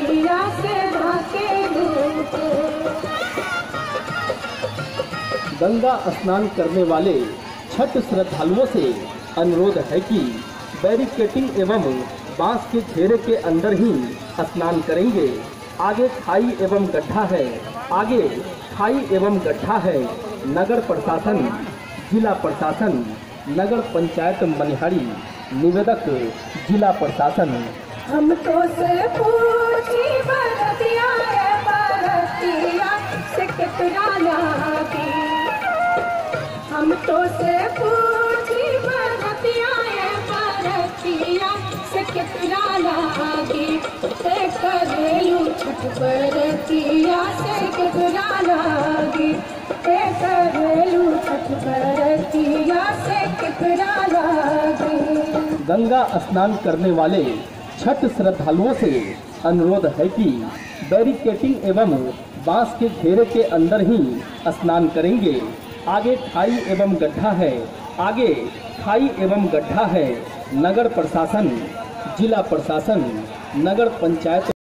बरतिया से भाके धूप। गंगा स्नान करने वाले छठ श्रद्धालुओं से अनुरोध है कि बैरिकेटिंग एवं बांस के घेरे के अंदर ही स्नान करेंगे। आगे खाई एवं गड्ढा है, आगे खाई एवं गड्ढा है। नगर प्रशासन, जिला प्रशासन, नगर पंचायत मनिहारी, निवेदक जिला प्रशासन। हम तो से पूछी बरतिया रे बरतिया से कितना लागी। हम तो से पूछी बरतिया रे बरतिया से कितना लागी। ते करेलू छठ बरतिया से कितना लागी। ते करेलू छठ बरतिया से कितना लागी। गंगा स्नान करने वाले छठ श्रद्धालुओं से अनुरोध है कि बैरिकेटिंग एवं बांस के घेरे के अंदर ही स्नान करेंगे। आगे खाई एवं गड्ढा है, आगे खाई एवं गड्ढा है। नगर प्रशासन, जिला प्रशासन, नगर पंचायत